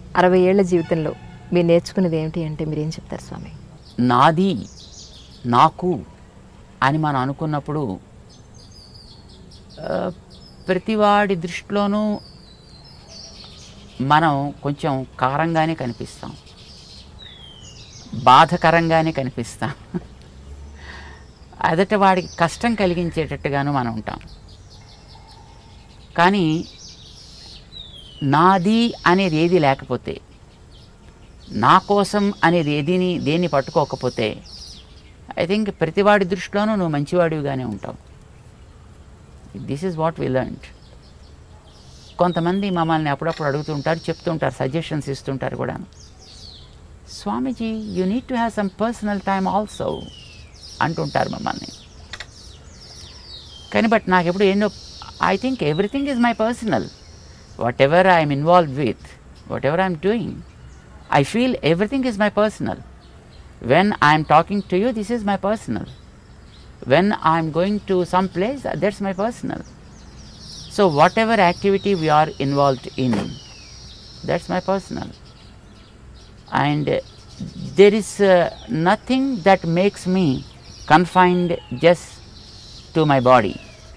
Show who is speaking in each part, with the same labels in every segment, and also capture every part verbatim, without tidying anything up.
Speaker 1: అరవై ఏళ్ల జీవితంలో మీరు నేర్చుకునేది ఏమిటి అంటే మీరేం చెప్తారు స్వామి?
Speaker 2: నాది, నాకు అని మనం అనుకున్నప్పుడు ప్రతివాడి దృష్టిలోనూ మనం కొంచెం కారంగానే కనిపిస్తాం, బాధకరంగానే కనిపిస్తాం, అదట వాడికి కష్టం కలిగించేటట్టుగాను మనం ఉంటాం. కానీ నాది అనేది ఏది లేకపోతే, నా కోసం అనేది ఏదిని దేన్ని పట్టుకోకపోతే ఐ థింక్ ప్రతివాడి దృష్టిలోనూ నువ్వు మంచివాడివిగానే ఉంటావు. This is what we learned. కొంతమంది మమ్మల్ని అప్పుడప్పుడు అడుగుతుంటారు, చెప్తుంటారు, సజెషన్స్ ఇస్తుంటారు కూడా. Swamiji you need to have some personal time also అంటుంటారు మమ్మల్ని. కానీ బట్ నాకు ఎప్పుడు ఏంటో I think everything is my personal. Whatever I'm involved with, whatever I'm doing, I feel everything is my personal. When I am talking to you, this is my personal. When I am going to some place, that's my personal. So whatever activity we are involved in, that's my personal. And uh, there is uh, nothing that makes me confined just to my body.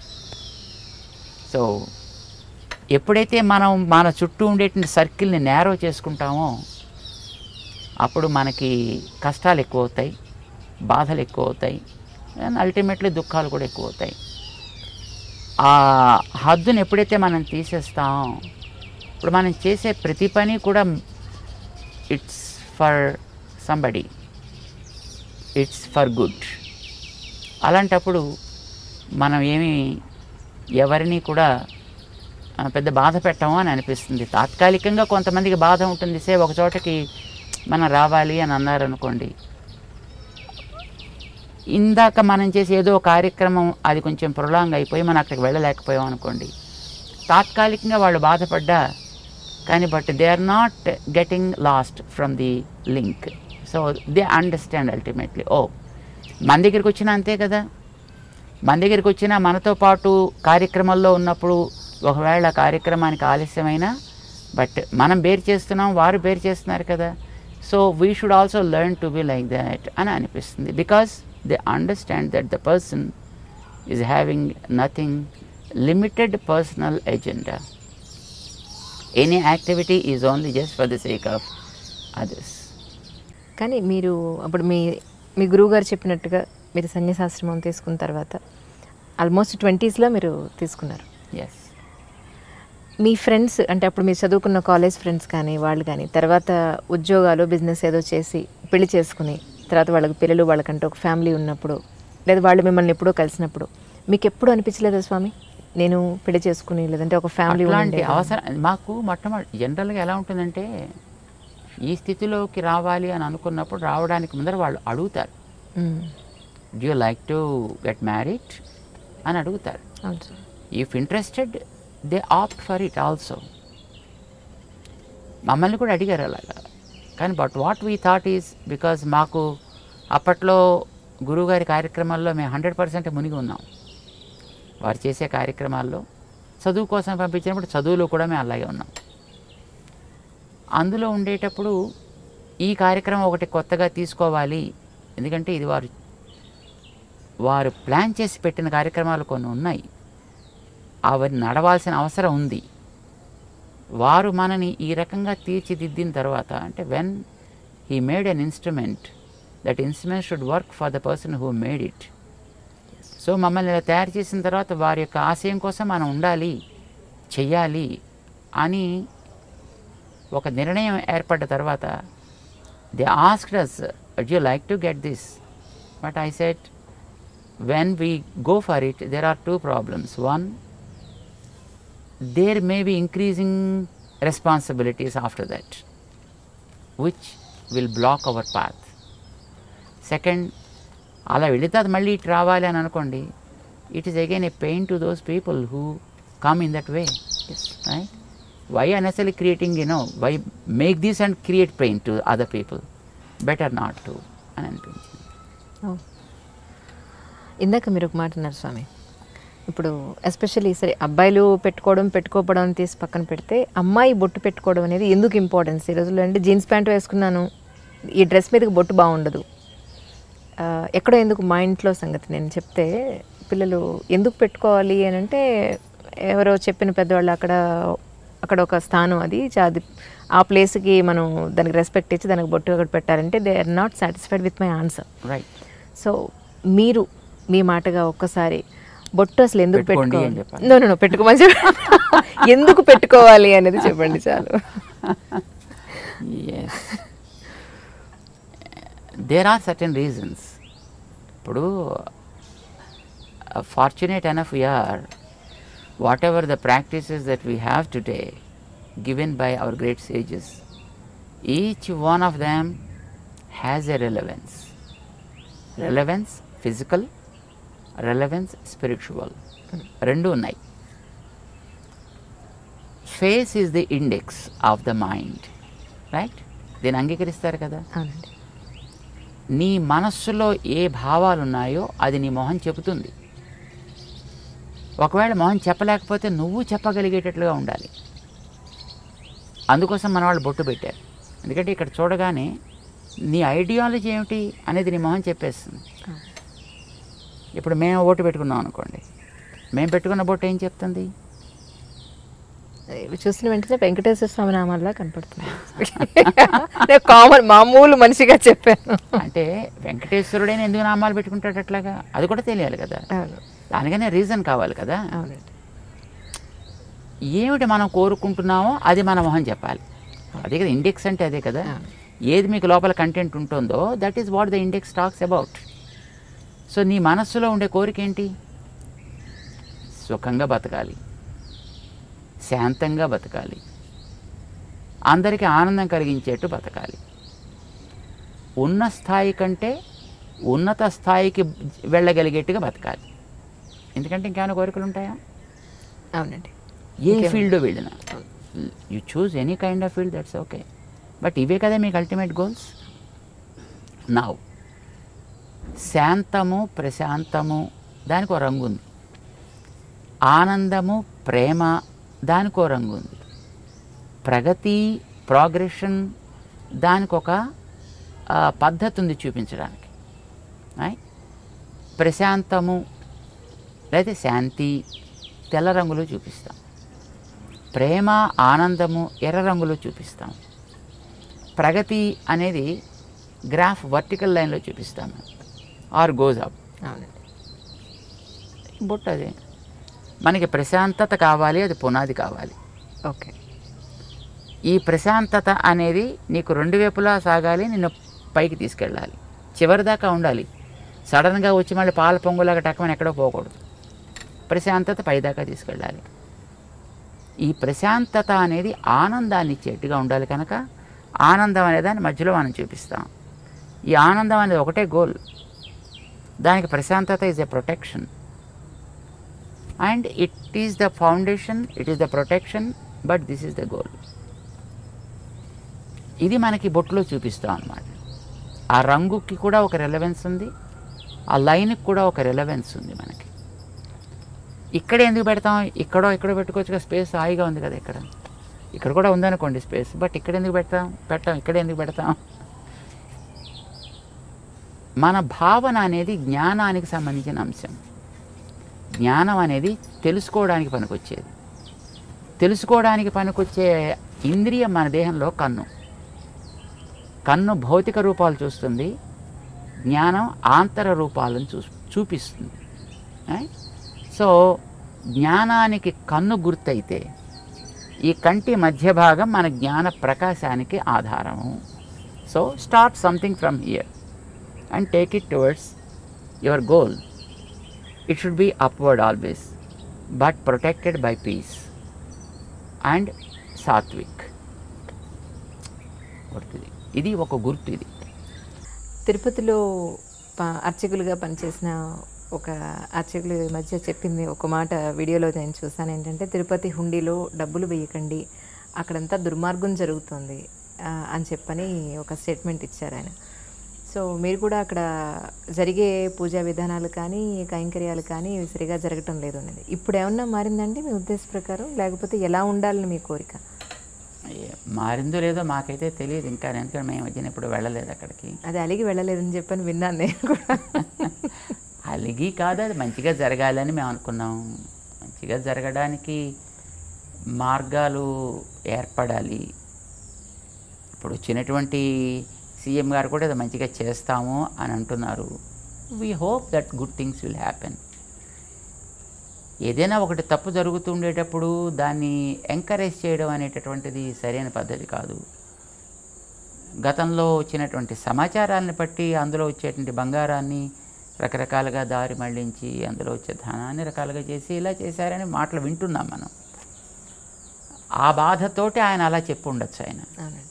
Speaker 2: So ఎప్పుడైతే మనం మన చుట్టూ ఉండేటువంటి సర్కిల్ని narrow చేసుకుంటామో అప్పుడు మనకి కష్టాలు ఎక్కువ అవుతాయి, బాధలు ఎక్కువ అవుతాయి, అండ్ అల్టిమేట్లీ దుఃఖాలు కూడా ఎక్కువ అవుతాయి. ఆ హద్దును ఎప్పుడైతే మనం తీసేస్తాం, ఇప్పుడు మనం చేసే ప్రతి పని కూడా it's for somebody, it's for good. అలాంటప్పుడు మనం ఏమి ఎవరిని కూడా పెద్ద బాధ పెట్టాము అని అనిపిస్తుంది. తాత్కాలికంగా కొంతమందికి బాధ ఉంటుంది, సే ఒక చోటకి మనం రావాలి అని అన్నారనుకోండి, ఇందాక మనం చేసి ఏదో కార్యక్రమం అది కొంచెం ప్రొలాంగ్ అయిపోయి మనం అక్కడికి వెళ్ళలేకపోయాం అనుకోండి, తాత్కాలికంగా వాళ్ళు బాధపడ్డా కానీ but they are not getting lost from the link. So they understand ultimately, ఓ మన దగ్గరికి వచ్చినా అంతే కదా, మన దగ్గరికి వచ్చినా మనతో పాటు కార్యక్రమాల్లో ఉన్నప్పుడు ఒకవేళ కార్యక్రమానికి ఆలస్యమైనా బట్ మనం బేర్ చేస్తున్నాం, వారు బేర్ చేస్తున్నారు కదా. So we should also learn to be like that అని అనిపిస్తుంది. Because they understand that the person is having nothing limited personal agenda. Any activity is only just for the sake of others.
Speaker 1: కానీ మీరు అప్పుడు మీ మీ గురువుగారు చెప్పినట్టుగా మీరు సన్యాసాశ్రమం తీసుకున్న తర్వాత ఆల్మోస్ట్ ట్వంటీస్లో మీరు తీసుకున్నారు.
Speaker 2: ఎస్.
Speaker 1: మీ ఫ్రెండ్స్ అంటే అప్పుడు మీరు చదువుకున్న కాలేజ్ ఫ్రెండ్స్ కానీ వాళ్ళు కానీ తర్వాత ఉద్యోగాలు బిజినెస్ ఏదో చేసి పెళ్లి చేసుకుని తర్వాత వాళ్ళకి పిల్లలు వాళ్ళకంటే ఒక ఫ్యామిలీ ఉన్నప్పుడు లేదా వాళ్ళు మిమ్మల్ని ఎప్పుడో కలిసినప్పుడు మీకు ఎప్పుడు అనిపించలేదా స్వామి నేను పెళ్లి చేసుకుని లేదంటే ఒక ఫ్యామిలీ
Speaker 2: అలాంటి అవసరం మాకు మొట్టమొదటి జనరల్గా ఎలా ఉంటుందంటే ఈ స్థితిలోకి రావాలి అని అనుకున్నప్పుడు రావడానికి ముందర వాళ్ళు అడుగుతారు, do you like to get married అని అడుగుతారు. If interested they opt for it also. మమ్మల్ని కూడా అడిగారు అలాగా. కానీ but what we thought is because మాకు అప్పట్లో గురువుగారి కార్యక్రమాల్లో మేము హండ్రెడ్ పర్సెంట్ మునిగి ఉన్నాం. వారు చేసే కార్యక్రమాల్లో చదువు కోసం పంపించినప్పుడు చదువులో కూడా మేము అలాగే ఉన్నాం. అందులో ఉండేటప్పుడు ఈ కార్యక్రమం ఒకటి కొత్తగా తీసుకోవాలి, ఎందుకంటే ఇది వారు వారు ప్లాన్ చేసి పెట్టిన కార్యక్రమాలు కొన్ని ఉన్నాయి, అవన్నీ నడవాల్సిన అవసరం ఉంది. వారు మనని ఈ రకంగా తీర్చిదిద్దిన తర్వాత అంటే when he made an instrument, that instrument should work for the person who made it. So మమ్మల్ని ఇలా తయారు చేసిన తర్వాత వారి యొక్క ఆశయం కోసం మనం ఉండాలి, చెయ్యాలి అని ఒక నిర్ణయం ఏర్పడ్డ తర్వాత they asked us, would you like to get this? But I said, when we go for it, there are two problems. One, there may be increasing responsibilities after that, which will block our path. Second, అలా వెళితే అది మళ్ళీ ఇటు రావాలి అని అనుకోండి, it is again a pain to those people who come in that way. Right? Why unnecessary creating, you know, why make this and create pain to other people, better not to అని అనిపించింది.
Speaker 1: ఇందాక మీరు ఒక మాట అన్నారు స్వామి, ఇప్పుడు especially సరే అబ్బాయిలు పెట్టుకోవడం పెట్టుకోకపోవడం తీసి పక్కన పెడితే అమ్మాయి బొట్టు పెట్టుకోవడం అనేది ఎందుకు ఇంపార్టెన్స్ ఈ రోజుల్లో? అంటే జీన్స్ ప్యాంట్ వేసుకున్నాను, ఈ డ్రెస్ మీదకి బొట్టు బాగుండదు, ఎక్కడో ఎందుకు మా ఇంట్లో సంగతి నేను చెప్తే పిల్లలు ఎందుకు పెట్టుకోవాలి అని అంటే ఎవరో చెప్పిన పెద్దవాళ్ళు అక్కడ అక్కడ ఒక స్థానం అది అది ఆ ప్లేస్కి మనం దానికి రెస్పెక్ట్ ఇచ్చి దానికి బొట్టు అక్కడ పెట్టాలంటే they are not satisfied with my answer.
Speaker 2: Right.
Speaker 1: So మీరు మీ మాటగా ఒక్కసారి బొట్టు అసలు ఎందుకు
Speaker 2: పెట్టుకోవాలి
Speaker 1: పెట్టుకోవాలి, నో నో పెట్టుకోమని చెప్పండి, ఎందుకు పెట్టుకోవాలి అనేది చెప్పండి చాలు.
Speaker 2: There are certain reasons. ఇప్పుడు fortunate enough we are, whatever the practices that we have today given by our great sages, each one of them has a relevance. Relevance physical, relevance spiritual. Rendu unnai. Face is the index of the mind, right? Then అంగీకరిస్తారు కదా.
Speaker 1: అవునండి.
Speaker 2: నీ మనస్సులో ఏ భావాలు ఉన్నాయో అది నీ మొహం చెబుతుంది. ఒకవేళ మొహం చెప్పలేకపోతే నువ్వు చెప్పగలిగేటట్లుగా ఉండాలి. అందుకోసం మన వాళ్ళు బొట్టు పెట్టారు. ఎందుకంటే ఇక్కడ చూడగానే నీ ఐడియాలజీ ఏమిటి అనేది నీ మొహం చెప్పేస్తుంది. ఇప్పుడు మేము బొట్టు పెట్టుకున్నాం అనుకోండి, మేము పెట్టుకున్న బొట్టు ఏం చెప్తుంది?
Speaker 1: చూసిన వెంటనే వెంకటేశ్వర స్వామి నామాల్లా కనపడుతుంది. కామన్ మామూలు మనిషిగా చెప్పాను.
Speaker 2: అంటే వెంకటేశ్వరుడైనా ఎందుకు నామాలు పెట్టుకుంటాడు అట్లాగా? అది కూడా తెలియాలి కదా. దానికనే రీజన్ కావాలి కదా.
Speaker 1: అవునండి.
Speaker 2: ఏమిటి మనం కోరుకుంటున్నామో అది మన మొహం చెప్పాలి. అదే కదా ఇండెక్స్ అంటే, అదే కదా. ఏది మీకు లోపల కంటెంట్ ఉంటుందో that is what the index talks about. So నీ మనస్సులో ఉండే కోరిక ఏంటి? సుఖంగా బతకాలి, శాంతంగా బతకాలి, అందరికీ ఆనందం కలిగించేట్టు బతకాలి, ఉన్న స్థాయి కంటే ఉన్నత స్థాయికి వెళ్ళగలిగేట్టుగా బతకాలి. ఎందుకంటే ఇంకేమైనా కోరికలు ఉంటాయా?
Speaker 1: అవునండి.
Speaker 2: ఏ ఫీల్డ్ వెళ్ళినా you choose any kind of field, that's okay. But ఇవే కదా మీకు అల్టిమేట్ గోల్స్. నౌ శాంతము ప్రశాంతము దానికి ఒక రంగు ఉంది, ఆనందము ప్రేమ దానికి ఒక రంగు ఉంది, ప్రగతి ప్రోగ్రెషన్ దానికి ఒక పద్ధతి ఉంది చూపించడానికి. ప్రశాంతము లేదా శాంతి తెల్ల రంగులో చూపిస్తాం, ప్రేమ ఆనందము ఎర్ర రంగులో చూపిస్తాం, ప్రగతి అనేది గ్రాఫ్ వర్టికల్ లైన్లో చూపిస్తాము ఆర్ గోజ్ అప్. బొట్టు అదే మనకి ప్రశాంతత కావాలి, అది పునాది కావాలి.
Speaker 1: ఓకే.
Speaker 2: ఈ ప్రశాంతత అనేది నీకు రెండు వైపులా సాగాలి, నిన్ను పైకి తీసుకెళ్ళాలి, చివరి దాకా ఉండాలి. సడన్గా వచ్చి మళ్ళీ పాల పొంగులాగా టక్కమని ఎక్కడో పోకూడదు. ప్రశాంతత పైదాకా తీసుకెళ్ళాలి. ఈ ప్రశాంతత అనేది ఆనందాన్ని ఇచ్చేట్టుగా ఉండాలి కనుక ఆనందం అనే దాన్ని మధ్యలో మనం చూపిస్తాం. ఈ ఆనందం అనేది ఒకటే గోల్, దానికి ప్రశాంతత is a protection and it is the foundation, it is the protection, but this is the goal. ఇది మనకి బొట్టులో చూపిస్తాం అన్నమాట. ఆ రంగుకి కూడా ఒక రెలవెన్స్ ఉంది, ఆ లైన్కి కూడా ఒక రెలవెన్స్ ఉంది మనకి. ఇక్కడ ఎందుకు పెడతాం? ఇక్కడో ఇక్కడో పెట్టుకోవచ్చు కదా, స్పేస్ హాయిగా ఉంది కదా. ఇక్కడ ఇక్కడ కూడా ఉందనుకోండి స్పేస్, బట్ ఇక్కడ ఎందుకు పెడతాం? పెట్టాం. ఇక్కడ ఎందుకు పెడతాం? మన భావన అనేది జ్ఞానానికి సంబంధించిన అంశం. జ్ఞానం అనేది తెలుసుకోవడానికి పనికొచ్చేది. తెలుసుకోవడానికి పనికొచ్చే ఇంద్రియం మన దేహంలో కన్ను. కన్ను భౌతిక రూపాలు చూస్తుంది, జ్ఞానం ఆంతర రూపాలను చూ చూపిస్తుంది. సో జ్ఞానానికి కన్ను గుర్తయితే ఈ కంటి మధ్య భాగం మన జ్ఞాన ప్రకాశానికి ఆధారము. So start something from here and take it towards your goal. It should be upward always, but protected by peace and sattvic. గుర్తుది, ఇది ఒక గుర్తు. ఇది
Speaker 1: తిరుపతిలో అర్చకులుగా పనిచేసిన ఒక అర్చకులు ఈ మధ్య చెప్పింది ఒక మాట వీడియోలో నేను చూసాను. ఏంటంటే తిరుపతి హుండీలో డబ్బులు వేయకండి, అక్కడంతా దుర్మార్గం జరుగుతుంది అని చెప్పని ఒక స్టేట్మెంట్ ఇచ్చారు ఆయన. సో మీరు కూడా అక్కడ జరిగే పూజా విధానాలు కానీ కైంకర్యాలు కానీ సరిగా జరగటం లేదు అనేది ఇప్పుడు ఏమన్నా మారిందండి మీ ఉద్దేశ ప్రకారం, లేకపోతే ఎలా ఉండాలని మీ కోరిక?
Speaker 2: ఏ- మారిందో లేదో మాకైతే తెలియదు ఇంకా, ఎందుకంటే మేము మధ్యన ఇప్పుడు వెళ్ళలేదు అక్కడికి.
Speaker 1: అది అలిగి వెళ్ళలేదని చెప్పని విన్నాను నేను కూడా.
Speaker 2: అలిగి కాదు, అది మంచిగా జరగాలని మేము అనుకున్నాం. మంచిగా జరగడానికి మార్గాలు ఏర్పడాలి. ఇప్పుడు వచ్చినటువంటి సీఎం గారు కూడా అది మంచిగా చేస్తాము అని అంటున్నారు. We hope that good things will happen. ఏదైనా ఒకటి తప్పు జరుగుతుండేటప్పుడు దాన్ని ఎంకరేజ్ చేయడం అనేటటువంటిది సరైన పద్ధతి కాదు. గతంలో వచ్చినటువంటి సమాచారాన్ని బట్టి అందులో వచ్చేటువంటి బంగారాన్ని రకరకాలుగా దారి మళ్లించి అందులో వచ్చే ధనాన్ని రకాలుగా చేసి ఇలా చేశారని మాటలు వింటున్నాం మనం. ఆ బాధతోటి ఆయన అలా చెప్పి ఉండొచ్చు ఆయన.
Speaker 1: అవునండి.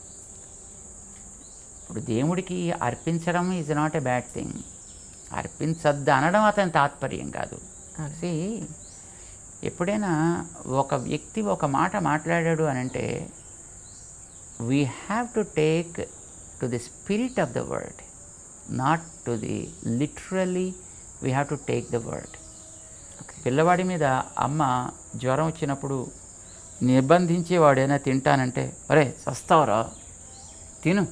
Speaker 2: ఇప్పుడు దేవుడికి అర్పించడం is not a bad thing. అర్పించద్దు అనడం అతని తాత్పర్యం కాదు. See, ఎప్పుడైనా ఒక వ్యక్తి ఒక మాట మాట్లాడాడు అని అంటే we have to take to the spirit of the word, not to the literally we have to take the word. పిల్లవాడి మీద అమ్మ జ్వరం వచ్చినప్పుడు నిర్బంధించి వాడైనా తింటానంటే అరే సస్తావరా తిను,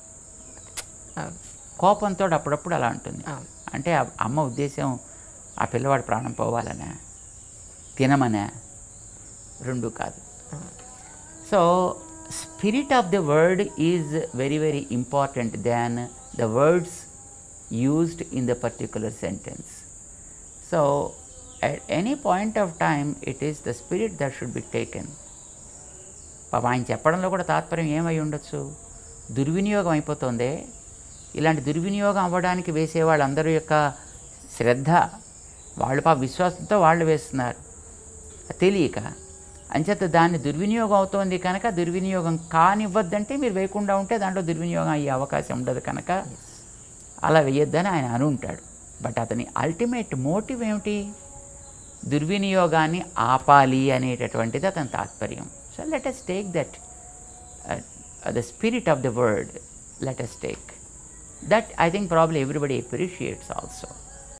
Speaker 2: కోపంతో అప్పుడప్పుడు అలా ఉంటుంది. అంటే ఆ అమ్మ ఉద్దేశం ఆ పిల్లవాడి ప్రాణం పోవాలనే, తినమనే, రెండు కాదు. So spirit of the word is very very important than the words used in the particular sentence. So at any point of time it is the spirit that should be taken. పాప ఆయన చెప్పడంలో కూడా తాత్పర్యం ఏమై ఉండొచ్చు, దుర్వినియోగం అయిపోతుంది. ఇలాంటి దుర్వినియోగం అవ్వడానికి వేసే వాళ్ళందరి యొక్క శ్రద్ధ, వాళ్ళు పాప విశ్వాసంతో వాళ్ళు వేస్తున్నారు తెలియక, అంచేత దాన్ని దుర్వినియోగం అవుతోంది కనుక దుర్వినియోగం కానివ్వద్దంటే మీరు వేయకుండా ఉంటే దాంట్లో దుర్వినియోగం అయ్యే అవకాశం ఉండదు కనుక అలా వేయొద్దని ఆయన అని ఉంటాడు. బట్ అతని అల్టిమేట్ మోటివ్ ఏమిటి, దుర్వినియోగాన్ని ఆపాలి అనేటటువంటిది అతని తాత్పర్యం. So let us take that uh, uh, the spirit of the word, let us take that. I think probably everybody appreciates also.